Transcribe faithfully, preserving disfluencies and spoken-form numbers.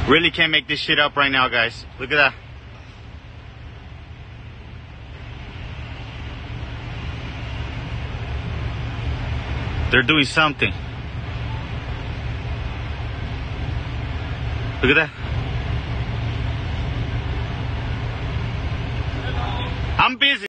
Really can't make this shit up right now, guys. Look at that. They're doing something. Look at that. I'm busy.